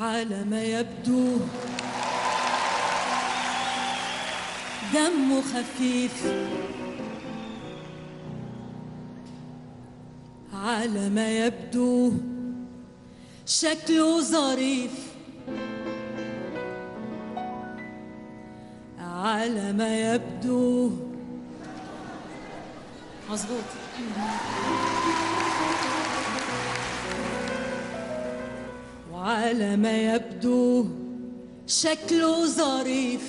على ما يبدو دمه خفيف، على ما يبدو شكله ظريف، على ما يبدو مظبوط، وعلى ما يبدو شكله ظريف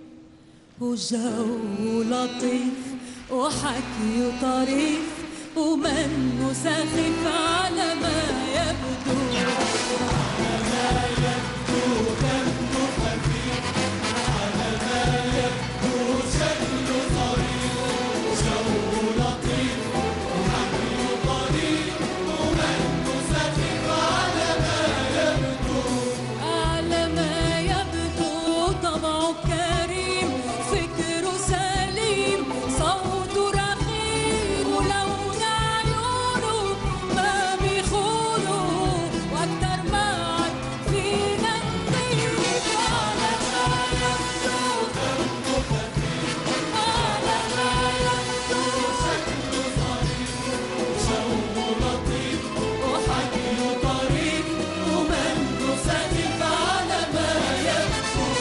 وجو لطيف وحكي طريف ومنه سخيف، على ما يبدو، على ما يبدو دمه خفيف، على ما يبدو شكله ظريف وجو لطيف وحكي طريف ومنه سخيف، على ما يبدو، على ما يبدو طبعه كريم، فكره سليم، صوته رخيم، ولون عيونه ما بيخونه، واكتر ما عاد فينا نطير، على ما يبدو دمه خفيف، على ما يبدو شكله ظريف وجوه لطيف وحكي طريف ومنه سخيف، على ما يبدو.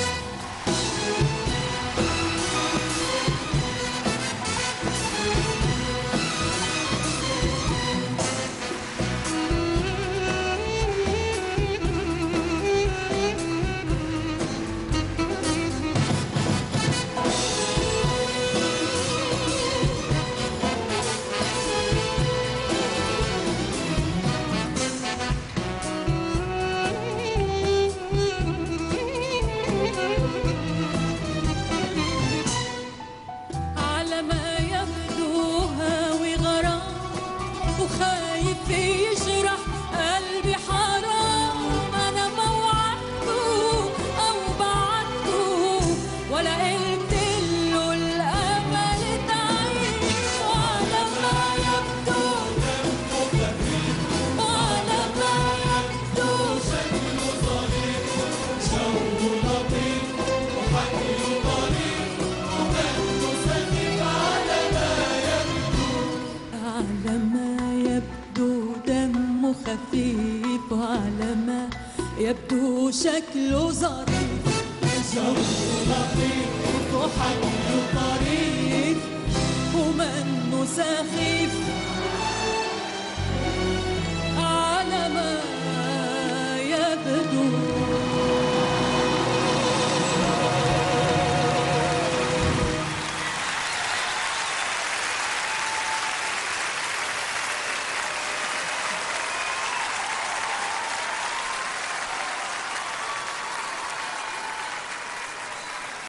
على ما يبدو هاوي غرام وخايف يجرح قلبي، حرام أنا ما وعدته أو بعدته ولا قلت له الأمل تعيش، وعلى ما يبدو دمه خفيف، وعلى ما يبدو شكله ظريف جو لطيف وحكي طريف ومنه سخيف، على ما يبدو، على ما يبدو دمه خفيف، وعلى ما يبدو شكله ظريف جو لطيف وحكي طريف